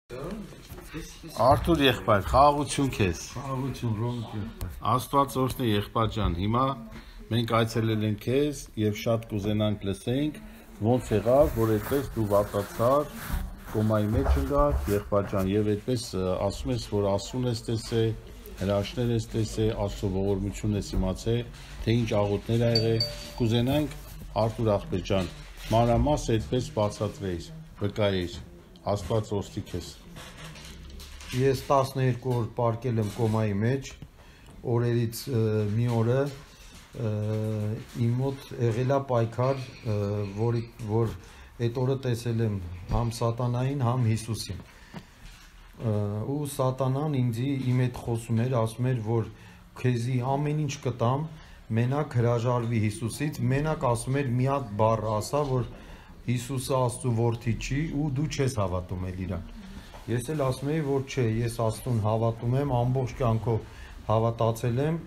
Arthur եղբայր, խաղաղություն քեզ։ Խաղաղություն, Ռոմիկ եղբայր։ Աստված օրհնի եղբայր ջան, հիմա մենք այցելել ենք քեզ եւ շատ կուզենանք լսենք ոնց եղավ, որ այդպես դու վատացար, կոմայի մեջ ընկար, եղբայր ջան, եւ այդպես ասում ես, որ ասուն ես տեսել, հրաշքներ ես տեսել, Աստծո ողորմություն ես իմացել, թե ինչ աղոթներ ա եղել, կուզենանք Արթուր աղբեր ջան, մանրամասն այդպես բացատրեիր, վկայեիր, Աստված օրհնի քեզ։ Ես 12 օր պարկել եմ կոմայի մեջ, օրերից մի օրը իմ մոտ եղել է պայքար, որ այդ օրը տեսել եմ համ սատանային, համ Հիսուսին։ Ու սատանան ինձ իմ հետ խոսում էր, ասում էր, որ քեզի ամեն ինչ կտամ, մենակ հրաժարվի Հիսուսից, մենակ ասում էր մի հատ բառ ասա, որ Հիսուսը Աստծո որդի չի ու դու չես հավատում էլ իրան։ Ես էլ ասում եի, որ չէ, ես Աստծուն հավատում եմ, ամբողջ կյանքով հավատացել եմ,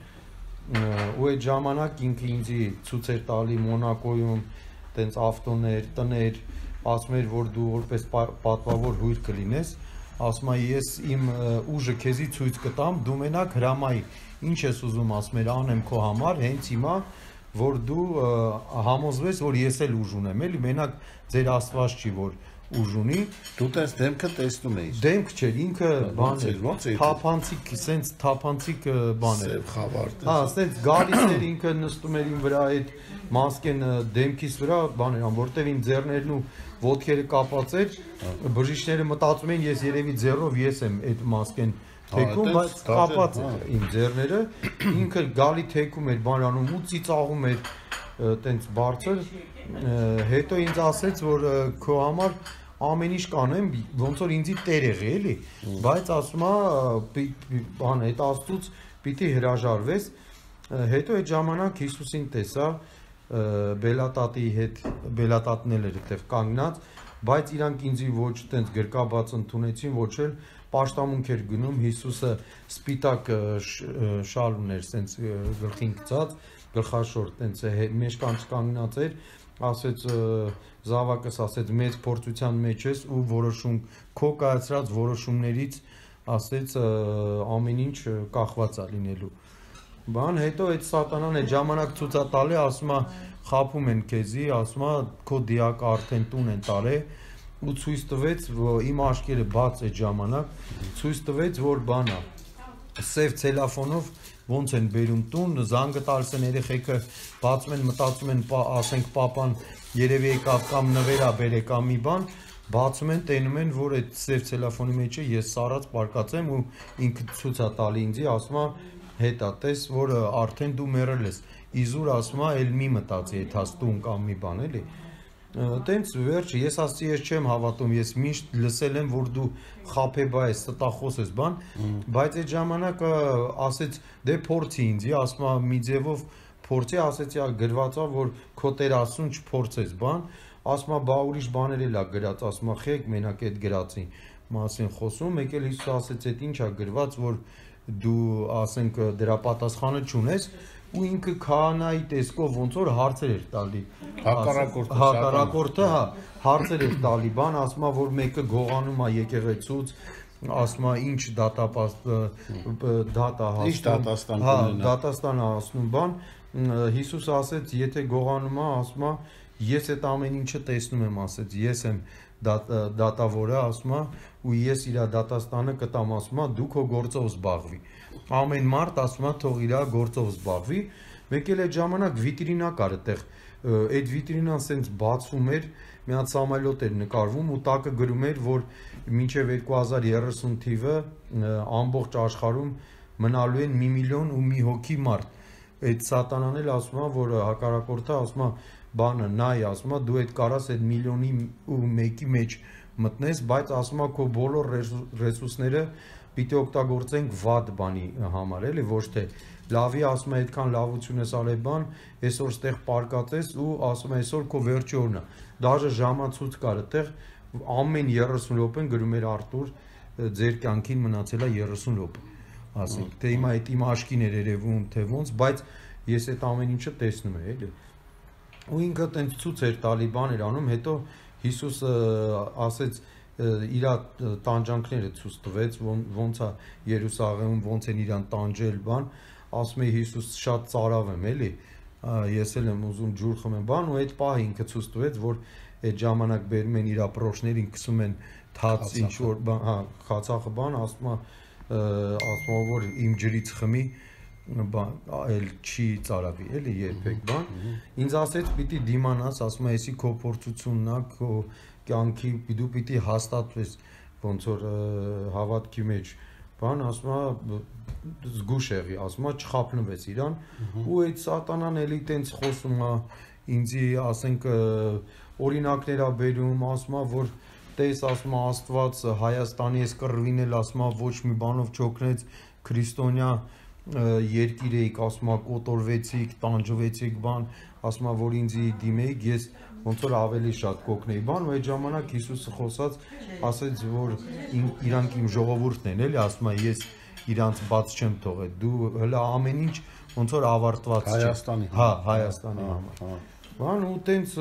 ու այդ ժամանակ ինքը ինձ ցույց էր տալի Մոնակոյում, տենց ավտոներ, տներ, ասում էր, որ դու որպես պատվավոր հույր կլինես, ասում եմ, ես իմ ուժը քեզի ցույց կտամ, դու մենակ հրամայի, ինչ ես ուզում, ասում էր, անեմ քո համար, հենց հիմա, որ դու համոզվես, որ ես էլ ուժ ունեմ, էլի, մենակ ձեր Աստված չի, որ ուժ ունի, դու տես դեմքը տեսնում էիր։ Դեմք չէր, ինքը բան էր, թափանցիկ, սենց թափանցիկ բան էր։ Սև խավարտ։ Հա, սենց գալիս էր ինքը նստում էր իմ վրա այդ մասկեն դեմքիս վրա, բան էր, որտեվ իմ ձեռներն ու ոտքերը կապած էր, բժիշկները մտածում էին, ես երևի ձեռով ես եմ այդ մասկեն թեքում, բայց կապած էր իմ ձեռները, ինքը գալի թեքում էր, բան անում ու ծիծաղում էր տենց բարձր, հետո ինձ ասեց, որ քո համար ամեն ինչ կանեմ, ոնց որ ինձի տեր եղի, էլի, բայց ասում է, բան, այդ Աստծուց պիտի հրաժարվես, հետո այդ ժամանակ Հիսուսին տեսա, բելատատի հետ, բելատատն էլ էր այդտեղ կանգնած, բայց իրանք ինձի ոչ տենց գրկաբաց ընդունեցին, ոչ էլ պաշտամունք էր գնում, Հիսուսը սպիտակ շալ ուներ, տենց գլխին գցած, գլխաշոր, տենց մեջ կանգնած էր, ասեց զավակս, ասեց մեծ փորձության մեջ ես ու որոշում քո կայացրած որոշումներից, ասեց ամեն ինչ կախված է լինելու։ Բան, հետո այդ սատանան այդ ժամանակ ցույց է տալի, ասում է խաբում են քեզի, ասում է քո դիակը արդեն տուն են տարել ու ցույց տվեց, իմ աչքերը բաց այդ ժամանակ, ցույց տվեց, որ բան է, սև ցելոֆանով ոնց են բերում տուն, զանգը տալիս են երեխեքը, բացում են, մտածում են, ասենք պապան երևի եկավ կամ նվերա բերե կամ մի բան, բացում են, տենում են, որ այդ սև ցելոֆանի մեջ է, ես սարած պարկած եմ ու ինքը ցույց է տալի ինձի, ասում է հետա, տես, որ արդեն դու մեռել ես, իզուր ասում է, էլ մի մտածի այդ հաստուն կամ մի բան, էլի։ Տենց վերջ, ես ասի ես չեմ հավատում, ես միշտ լսել եմ, որ դու խաբեբա ես, ստախոս ես, բան, բայց այդ ժամանակ ասեց, դե փորձի ինձի, ասում է մի ձևով փորձի, ասեցի, գրված է, որ քո Տեր Աստծուն չփորձես, բան, ասում է, բա ուրիշ բաներ էլ է գրած, ասում է, խեք մենակ այդ գրածի մասին խոսում, մեկ էլ Հիսուս ասեց, այդ ինչ է գրված, որ դու, ասենք, դրա պատասխանը չունես, ու ինքը քահանայի տեսքով ոնց որ հարցեր էր տալի հակառակորդը, հա, հարցեր էր տալի, բան, ասում է, որ մեկը գողանում է եկեղեցուց, ասում է, ինչ դատա հասնում, հա, դատաստան է հասնում, բան, Հիսուսը ասեց, եթե գողանում է, ասում է, ես այդ ամեն ինչը տեսնում եմ, ասեց, ես եմ դատավորը, ասում է, ու ես իր դատաստանը կտամ, ասում է, դու քո գործով զբաղվի, ամեն մարդ, ասում է, թող իր գործով զբաղվի, մեկ էլ այդ ժամանակ վիտրինա կար այդտեղ, այդ վիտրինան սենց բացվում էր, մի հատ սամալյոտ էր նկարվում ու տակը գրում էր, որ մինչև 2030 թիվը ամբողջ աշխարհում մնալու են 1 միլիոն ու մի հոգի մարդ, այդ սատանան էլ ասում է, որ հակառակորդը ասում է, բանը նայ, ասում է, դու այդ կարաս այդ միլիոնի ու մեկի մեջ մտնես, բայց ասում է, քո բոլոր ռեսուրսները պիտի օգտագործենք վատ բանի համար, էլի, ոչ թե լավի, ասում է, այդքան լավություն ես արել բան, այսօր ստեղ պարկած ես ու ասում է, այսօր քո վերջի օրն է, դաժե ժամացույց կար այդտեղ, ամեն 30 րոպեն գրում էր Արթուր, ձեր կյանքին մնացել է 30 րոպե, ասենք, թե հիմա այդ իմ աչքին էր երևում, թե ոնց, բայց ես այդ ամեն ինչը տեսնում եմ, էլի, ու ինքը տենց ցույց էր տալի բան էր անում, հետո Հիսուսը ասեց, իր տանջանքները ցույց տվեց, ոնց է Երուսաղեմում ոնց են իրան տանջել բան, ասում է Հիսուս շատ ծարավ եմ, էլի, ես էլ եմ ուզում ջուր խմեմ բան, ու այդ պահը ինքը ցույց տվեց, որ այդ ժամանակ բերում են իր ապրոշներին, քսում են թաց ինչ որ բան, հա, խացախը բան, ասում է որ իմ ջրից խմի, բան, այլ չի ծարավի, էլի երբեք բան, ինձ ասեց պիտի դիմանաս, ասում է էսի քո փորձությունն է, քո կյանքի դու պիտի հաստատվես ոնց որ հավատքի մեջ բան ասում է զգուշ եղի ասում է չխափնվեց իրան ու այդ սատանան էլի տենց խոսում է ինձի ասենք օրինակներ է բերում ասում է որ տես ասում է Աստված Հայաստանի այս կռվին էլ ասում է ոչ մի բանով չօգնեց քրիստոնյա երկիր էիք ասում է կոտորվեցիք տանջվեցիք բան ասում է որ ինձի դիմեիք ես ոնց որ ավելի շատ կօգնեի բան ու այդ ժամանակ Հիսուսը խոսած ասեց որ իրանք իմ ժողովուրդն են էլի ասում է ես իրանց բաց չեմ թողել դու հələ ամեն ինչ ոնց որ ավարտված չէ Հայաստանի հա Հայաստանի համար բան ու տենց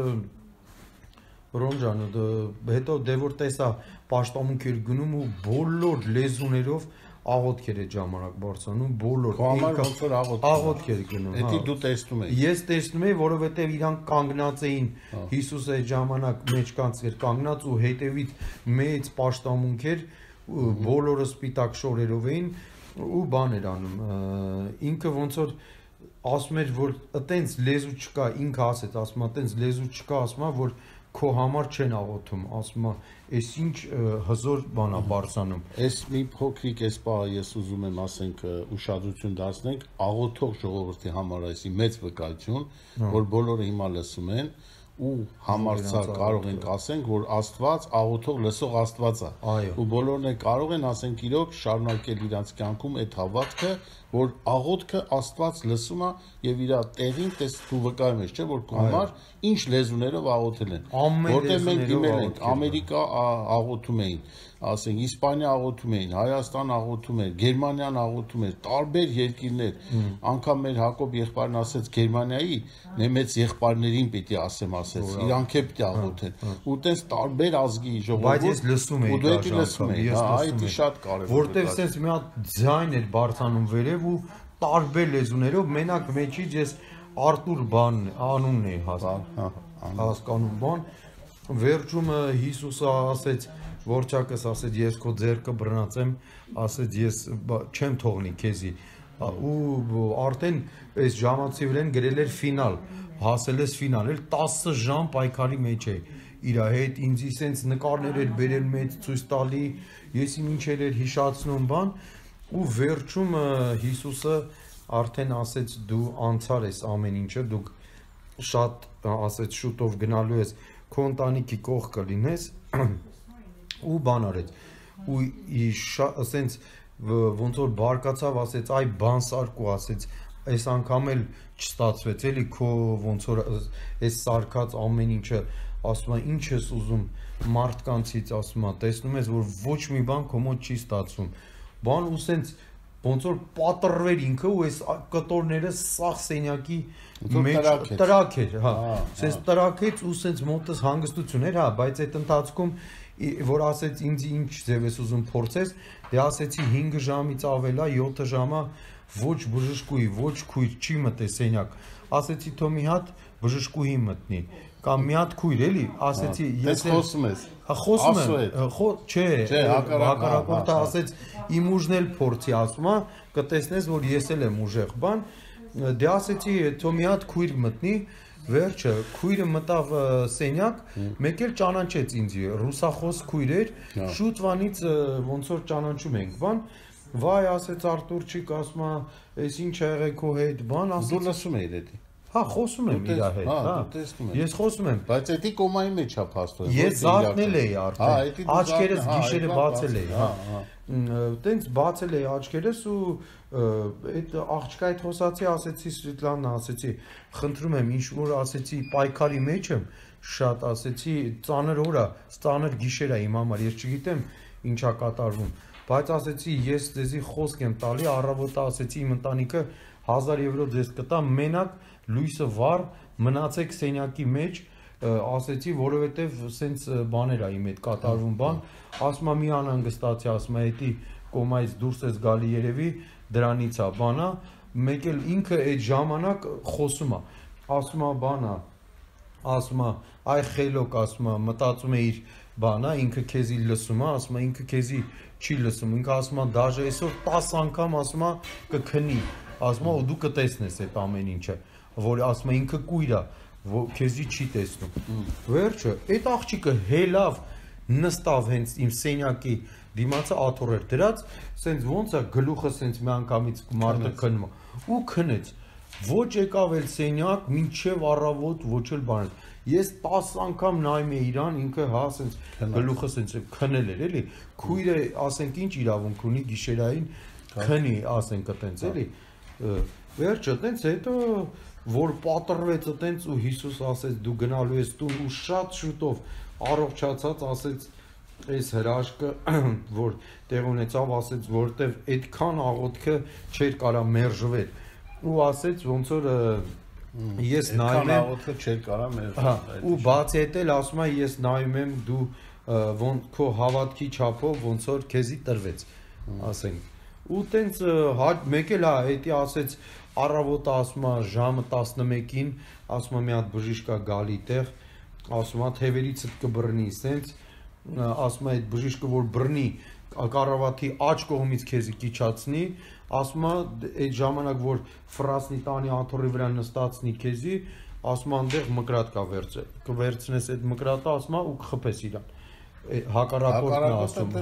Ռոմջան հետո դե որ տեսա պաշտամունք էր գնում ու բոլոր լեզուներով աղոթքեր է ժամանակ բարձրանում բոլոր ոնց որ աղոթքեր գնում Էդի դու տեսնում ես ես տեսնում եմ որովհետև իրանք կանգնած էին Հիսուսը այդ ժամանակ մեջկանց էր կանգնած ու հետևից մեծ պաշտամունք էր բոլորը սպիտակ շորերով էին ու բան էր անում ինքը ոնց որ ասում էր որ այտենց լեզու չկա ինքը ասեց ասում է այտենց լեզու չկա ասում է որ քո համար չեն աղոթում ասում է այս ինչ հզոր բան է բարձանում Այս մի փոքրիկ այս բանը ես ուզում եմ ասենք ուշադրություն դարձնենք աղոթող ժողովրդի համար այսի մեծ վկայություն որ բոլորը հիմա լսում են ու համարցակ կարող ենք ասենք որ Աստված աղոթող լսող Աստված է ու բոլորն էլ կարող են ասենք իրոք շարունակել իրանց կյանքում այդ հավատքը որ աղոթքը Աստված լսում է եւ իր տեղին տես դու վկայում ես չէ որ քո համար ինչ լեզուներով աղոթել են որտեղ մենք դիմել ենք Ամերիկա աղոթում էին ասենք Իսպանիա աղոթում էին Հայաստան աղոթում էր Գերմանիան աղոթում էր տարբեր երկիրներ անգամ մեր Հակոբ եղբայրն ասեց Գերմանիայի նեմեց եղբայրներին պիտի ասեմ ասեց իրանք է պիտի աղոթեն ու տես տարբեր ազգի ժողովուրդ բայց ես լսում էի ու դու էի լսում ես այդ շատ կարևոր որտեղ sense մի հատ ձայն էր բարձանում վերև ու տարբեր լեզուներով մենակ մեջից ես Արտուր բան անունն է հասկանում բան վերջում Հիսուսը ասեց Որչակս ասեց ես քո ձեռքը բռնացեմ ասեց ես չեմ թողնի քեզի ու արդեն այս ժամանցի վրան գրել էր ֆինալ հասել ես ֆինալ էլ 10 ժամ պայքարի մեջ է իր հետ ինձի sense նկարներ էր բերել մեծ ցույց տալի ես ինչեր էր հիշացնում բան ու վերջում Հիսուսը արդեն ասեց դու անցար ես ամեն ինչը դու շատ ասեց շուտով գնալու ես քո ընտանիքի կողքը լինես ու բան արեց ու ասենց ոնց որ բարկացավ ասեց այ բանսարկու ասեց այս անգամ էլ չստացվեց էլի քո ոնց որ այս սարկած ամեն ինչը ասում է ինչ ես ուզում մարդկանցից ասում է տեսնում ես որ ոչ մի բան քո մոտ չի ստացվում բան ու ասենց ոնց որ պատռվեր ինքը ու այս կտորները սաղ սենյակի մեջ տրակ էր հա ասենց տրակեց ու ասենց մոտս հանգստություն էր հա բայց այդ ընթացքում որ ասեց ինձ ինչ ձև ես ուզում փորձես դե ասեցի 5 ժամից ավել է 7 ժամը ոչ բժշկուհի ոչ քույր չի մտե սենյակ ասեցի թո մի հատ բժշկուհի մտնի կամ մի հատ քույր էլի ասեցի ես խոսում ես հա խոսում եմ չէ հակառակորդը ասեց իմ ուժն էլ փորձի ասում է կտեսնես որ ես էլ եմ ուժեղ բան դե ասեցի թո մի հատ քույր մտնի վերջը քույրը մտավ սենյակ մեկ էլ ճանաչեց ինձ ռուսախոս քույր էր շուտվանից ոնց որ ճանաչում ենք բան վայ ասեց Արտուրչիկ ասում է այս ինչ ա եղել քո հետ բան ասում դու լսում ես էդի հա խոսում եմ իր հետ հա ես խոսում եմ բայց էդի կոմայի մեջ է փաստորեն ես զարթնել էի արդեն աչքերս գիշերը բացել էի հա տենց բացել էի աչքերս ու այդ աղջկա հետ խոսացի ասեցի Սվետլանա ասեցի խնդրում եմ ինչ որ ասեցի պայքարի մեջ եմ շատ ասեցի ծանր օր է ծանր գիշեր է իմ համար ես չգիտեմ ինչա կատարվում բայց ասեցի ես ձեզի խոսք եմ տալի առավոտը ասեցի իմ ընտանիքը 1000 եվրո ձեզ կտա մենակ լույսը վառ մնացեք սենյակի մեջ ասեցի, որովհետև սենց բաներ ա իմ հետ կատարվում բան, ասում ա մի անհանգստացի, ասում ա էդի կոմայից դուրս ես գալի երևի, դրանից ա բանա, մեկ էլ ինքը այդ ժամանակ խոսում ա, ասում ա բանա, ասում ա այ խելոք, ասում ա մտածում է իր բանա, ինքը քեզի լսում ա, ասում ա ինքը քեզի չի լսում, ինքը ասում ա դաժե այսօր 10 անգամ ասում ա կքնի, ասում ա ու դու կտեսնես այդ ամեն ինչը, որ ասում ա ինքը կույր ա, քեզի չի տեսնում։ Վերջը, այդ աղջիկը հելավ նստավ հենց իմ սենյակի դիմացը աթոռ էր դրած, սենց ոնց է գլուխը սենց մի անգամից մարդը քնում ու քնեց։ Ոչ եկավ էլ սենյակ, մինչև առավոտ ոչ էլ բան։ Ես 10 անգամ նայում էի իրան, ինքը հա սենց գլուխը սենց քնել էր, էլի։ Քույրը, ասենք ինչ իրավունք ունի գիշերային քնի, ասենք այտենց, էլի։ Վերջը, այտենց հետո որ պատռվեց այտենց ու Հիսուս ասեց դու գնալու ես տուն ու շատ շուտով առողջացած ասեց այս հրաշքը որ տեղ ունեցավ ասեց որտեվ այդքան աղոթքը չէր կարա մերժվել ու ասեց ոնց որ ես նայում եմ աղոթքը չէր կարա մերժվել ու բացի այդ էլ ասում է ես նայում եմ դու ոնց քո հավատքի չափով ոնց որ քեզի տրվեց ասենք ու տենց մեկ էլ է դա ասեց առավոտը ասում է ժամը 11-ին ասում է մի հատ բժիշկ կա գալի տեղ ասում է թևերիցդ կբռնի սենց ասում է այդ բժիշկը որ բռնի կառավատի աջ կողմից քեզի կիչացնի ասում է այդ ժամանակ որ ֆրասնի տանի աթոռի վրա նստածնի քեզի ասում է այնտեղ մկրատ կա կվերցնես այդ մկրատը ասում է ու կխփես իրան հակառակորդն է ասում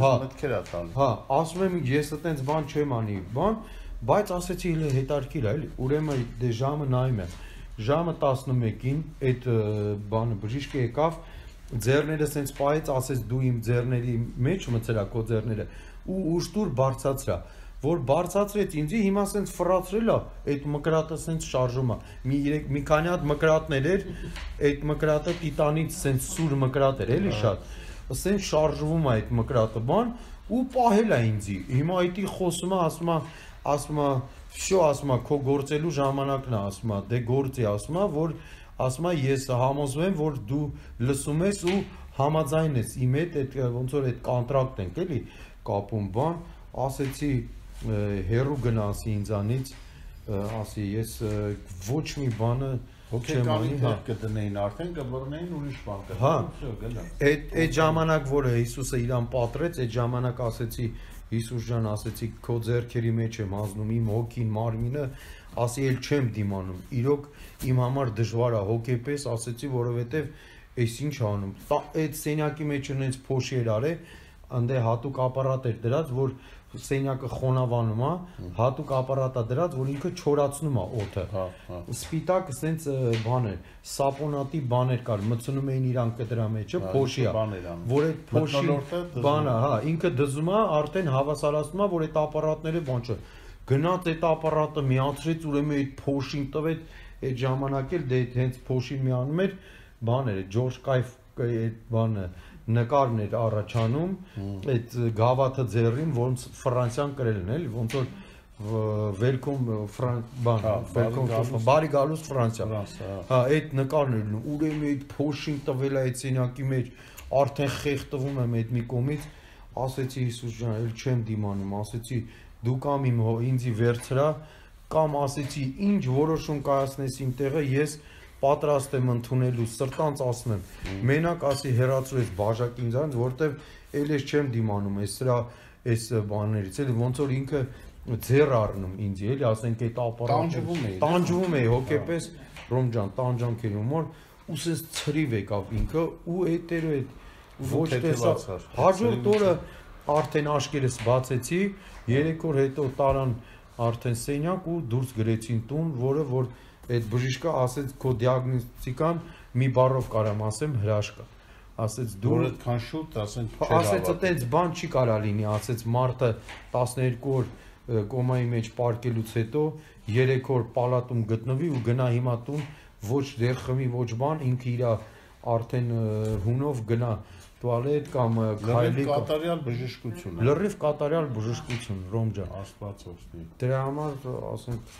հա ասում եմ ես այտենց բան չեմ անի բան բայց ասեցի հետարքիր է էլի ուրեմն դե ժամը նայում եմ ժամը 11-ին այդ բանը բժիշկը եկավ ձեռները սենց պայեց ասեց դու իմ ձեռների մեջ մցրա քո ձեռները ու ուշտուր բարձացրա որ բարձացրեց ինձի հիմա սենց ֆրացրել է այդ մկրատը սենց շարժում է մի քանի հատ մկրատներ էր այդ մկրատը տիտանից սենց սուր մկրատ էր էլի շատ սենց շարժվում է այդ մկրատը բան ու պահել է ինձի հիմա այդի խոսում է ասում է շո ասում է քո գործելու ժամանակն է ասում է դե գործի ասում է որ ասում է ես համոզվում եմ որ դու լսում ես ու համաձայն ես իմ հետ այդ ոնց որ այդ կոնտրակտ ենք էլի կապում բան ասեցի հերու գնացի ինձանից ասի ես ոչ մի բանը հոգեկանի դեպք կդնեին արդեն կբռնեին ուրիշ բան կդնեին այդ ժամանակ որը Հիսուսը իրան պատրեց այդ ժամանակ ասեցի Հիսուս ջան ասեցի քո ձեռքերի մեջ եմ ազնում իմ հոգին մարմինը ասի էլ չեմ դիմանում իրոք իմ համար դժվար է հոգեպես ասեցի որովհետև այս ինչ անում այդ սենյակի մեջ ունենց փոշի էր արե անդե հատուկ ապարատ էր դրած որ սենյակը խոնավանում է հատուկ ապարատ է դրած որ ինքը չորացնում է օդը սպիտակ սենց բան էր սապոնատի բաներ կար մցնում էին իրան կդրա մեջը փոշի է որ այդ փոշի բանը հա ինքը դզում է արդեն հավասարացնում է որ այդ ապարատները բան չէ գնաց այդ ապարատը միացրեց ուրեմն այդ փոշին տվեց այդ ժամանակ էլ դե հենց փոշին միանում էր բաներ Ջորջ Կայֆ այդ բանը նկարներ առաջանում այդ գավաթը ձեռին ոնց Ֆրանսիան կրել են էլի ոնց որ welcome բարի գալուս Ֆրանսիա հա այդ նկարներն ուրեմն այդ փոշին տվել է այդ սենյակի մեջ արդեն խեղդվում եմ այդ մի կողմից ասեցի Հիսուս ջան էլ չեմ դիմանում ասեցի դու կամ ինձի վերցրա կամ ասեցի ինչ որոշում կայացնես իմ տեղը ես պատրաստ եմ ընդունելու սրտանց ասնեմ մենակ ասի հերացրու ես բաժակ ինձանց որտեվ էլ ես չեմ դիմանում այս սրա այս բաներից էլի ոնց որ ինքը ձեռ առնում ինձ էլի ասենք այդ ապարատը տանջվում է հոգեպես ռոմ ջան տանջանք էր ումոր ու սենց ցրիվ եկավ ինքը ու այդերը այդ ոչ տեսա հաջորդ օրը արդեն աշկերս բացեցի 3 օր հետո տարան արդեն սենյակ ու դուրս գրեցին տուն որը որ այդ բժիշկը ասեց քո դիագնոստիկան մի բառով կարամ ասեմ հրաշք ասեց դու այդքան շուտ ասենք ասեց այդպես բան չի կարա լինի ասեց մարտը 12 օր կոմայի մեջ պարկելուց հետո 3 օր պալատում գտնվի ու գնա հիմա տուն ոչ դեր խմի ոչ բան ինքը իր արդեն հունով գնա տուալետ կամ քայլի կատարյալ բժշկություն լրիվ կատարյալ բժշկություն ռոմ ջան աստված օգնի դրա համար ասենք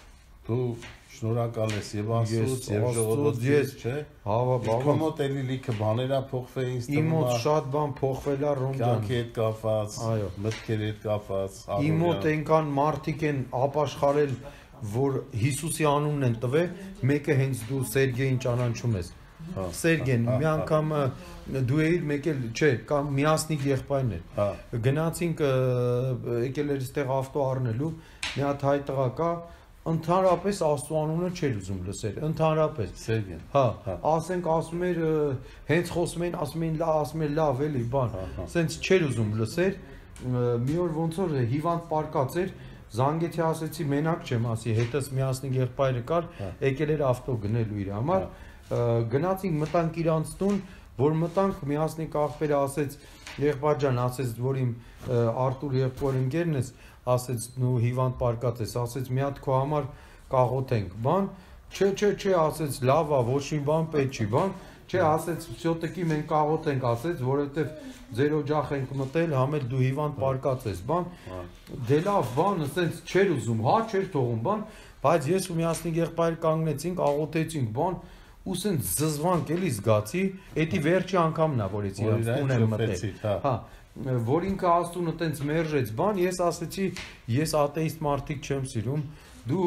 Դու շնորհակալ ես եւ Աստծուց եւ ժողովրդից, չէ։ Հավա, Քո մոտ էլի լիքը բաներ ա փոխվել ինձ Իմ մոտ շատ բան փոխվել է Ռոմ ջան։ կյանքի հետ կապված, Այո։ մտքերի հետ կապված, Իմ մոտ այնքան մարդիկ են ապաշխարել, որ Հիսուսի անունն են տվել, մեկը հենց դու Սերգեյին ճանաչում ես։ Սերգեն, մի անգամ դու էիր մեկ էլ, չէ, կամ միասնիկ եղբայրն էր։ Գնացինք եկել էր այստեղ ավտո առնելու, մի հատ հայ տղա կա, ընդհանրապես Աստծո անունը չէր ուզում լսել, ընդհանրապես։ Սերգեն։ Հա, ասենք ասում էր, հենց խոսում էին, ասում էր լավ էլի, բան, սենց չէր ուզում լսել, մի օր ոնց որ հիվանդ պարկած էր, զանգեցի ասեցի մենակ չեմ, ասի հետս միասնիկ եղբայրը կար, եկել էր ավտո գնելու իր համար, գնացինք մտանք իրանց տուն, որ մտանք միասնիկ աղբերը ասեց, եղբայր ջան, ասեց, որ իմ Արտուր եղբոր ընկերն ես, ասեց նու հիվանդ պարկած ես, ասեց մի հատ քո համար կաղոթենք, բան, չէ, ասեց լավ ա, ոչ մի բան պետք չի, բան, չէ, ասեց всё-таки մենք կաղոթենք, ասեց, որովհետև ձեր օջախ ենք մտել, համ էլ դու հիվանդ պարկած ես, բան, դե լավ, բան, ասենց չէր ուզում, հա, չէր թողում, բան, բայց ես ու միասնիկ եղբայր կանգնեցինք, աղոթեցինք, բան, ու սենց զզվանք էլի զգացի, էդի վերջի անգամն ա, որ ես իրանց տուն եմ մտել, հա, որ ինքը Աստծունը տենց մերժեց, բան, ես ասեցի, ես աթեիստ մարդիկ չեմ սիրում, դու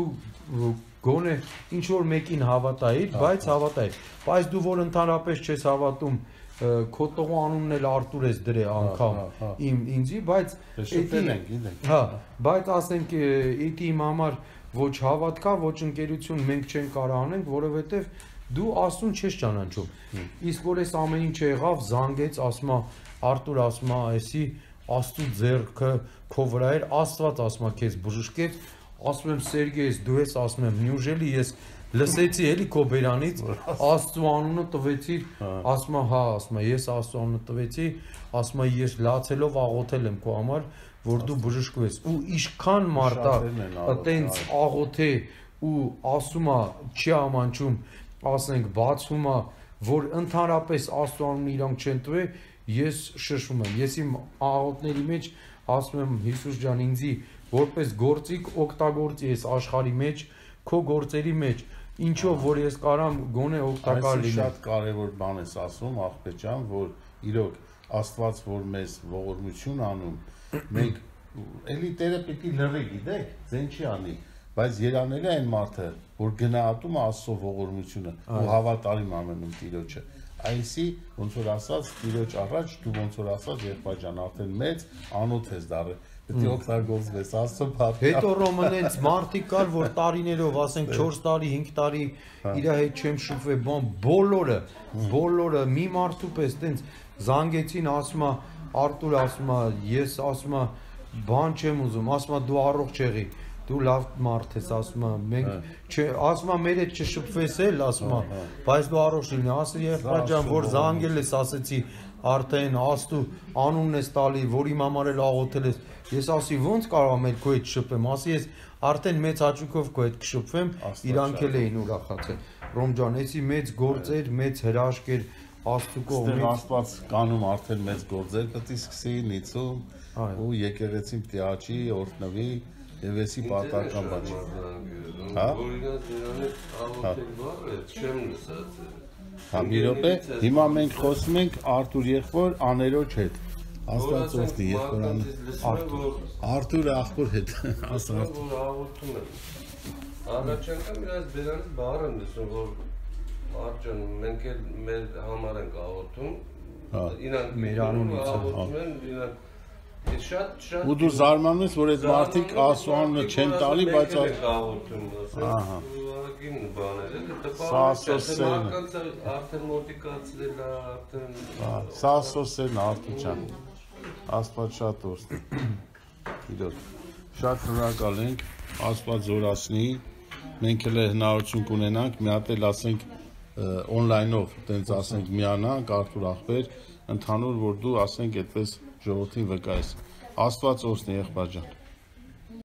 գոնե ինչ որ մեկին հավատայիր, բայց հավատայիր, բայց դու որ ընդհանրապես չես հավատում, քո տղու անունն էլ Արտուր ես դրե անգամ ինձի, բայց հա, բայց ասենք էդի իմ համար ոչ հավատքա, ոչ ընկերություն մենք չենք կարող անենք, որովհետև դու Աստծուն չես ճանաչում։ Իսկ որ այս ամեն ինչը եղավ, զանգեց, ասում է Արտուր, ասում է, այսի Աստծու ձեռքը քո վրա էր, Աստված ասում է քեզ բժշկեց, ասում եմ Սերգեյ, դու ես, ասում եմ, նյուժելի ես լսեցի էլի քո բերանից, Աստծու անունը տվեցի, ասում է, հա, ասում է, ես Աստծու անունը տվեցի, ասում է, ես լացելով աղոթել եմ քո համար, որ դու բժշկվես։ Ու ինչքան մարդա այտենց աղոթե ու ասում է, չի ամանչում, ասենք բացվում է, որ ընդհանրապես Աստծո անունը իրանք չեն տվել, ես շշում եմ, ես իմ աղոթների մեջ ասում եմ Հիսուս ջան ինձի որպես գործիք օգտագործի ես աշխարհի մեջ, քո գործերի մեջ, ինչով որ ես կարամ գոնե օգտակար լինեմ։ Շատ կարևոր բան ես ասում, աղբեր ջան, որ իրոք Աստված որ մեզ ողորմություն անում, մենք էլի Տերը պիտի լռի, գիտեք, ձեն չի անի, բայց երանելի այն մարդը, որ գնահատում է Աստծո ողորմությունը ու հավատարիմ ամենում Տիրոջը։ Այսի ոնց որ ասած Տիրոջ առաջ դու ոնց որ ասած եղբայր ջան արդեն մեծ անոթ ես դառել, պետք է օգտագործվես Աստծո բառը։ Հետո ռոմանենց մարդիկ կար, որ տարիներով, ասենք 4 տարի, 5 տարի իր հետ չեմ շփվել, բան բոլորը մի մարդու պես տենց զանգեցին, ասում է Արտուր, ասում է ես, ասում է բան չեմ ուզում, ասում է դու առողջ եղի, դու լավ մարդ ես, ասում է մենք ասում է մեր հետ չշփվես էլ, ասում է բայց դու առողջ լինի, ասել եղբայր ջան, որ զանգել ես, ասեցի արդեն Աստու անունն ես տալի, որ իմ համար էլ աղոթել ես, ես ասի ոնց կարող եմ քո հետ շփվեմ, ասի ես արդեն մեծ հաճույքով քո հետ կշփվեմ, իրանք էլ էին ուրախացել։ Ռոմ ջան, էսի մեծ գործեր, մեծ հրաշք էր Աստծո կողմից։ Աստված կանում արդեն մեծ գործեր պետք է սկսի նիցում ու եկեղեցին պետք է աճի, օրհնվի եւ էսի պատահական բան չի։ Հա։ Օրինակ նրանից աղոթել բառը չեմ լսած։ Հա մի րոպե, հիմա մենք խոսում ենք Արտուր եղբոր աներոջ հետ։ Աստված օգնի եղբորան Արտուր աղբոր հետ, Աստված որ աղոթում եմ։ Առաջ անգամ իրաց բերանից բառ եմ լսում, որ Արտջան մենք էլ մեր համար ենք աղոթում։ Իրանք մեր անունից աղոթում են, իրանք շատ ու դու զարմանում ես, որ այդ մարդիկ Աստծո անունը չեն տալի, բայց աղոթում, ահա։ Ահագին բաներ էլ Սասոսեն։ Արդեն մոտիկացրել է, արդեն Սասոսեն Արտուր ջան։ Աստված շատ օգնի։ Իրոք շատ շնորհակալ ենք, Աստված զորացնի։ Մենք էլ հնարավորություն կունենանք մի հատ էլ ասենք on-line-ով, տենց ասենք միանանք Արտուր աղբեր, ընդհանուր որ դու ասենք այդպես ժողովրդին վկայես։ Աստված օգնի եղբայր ջան։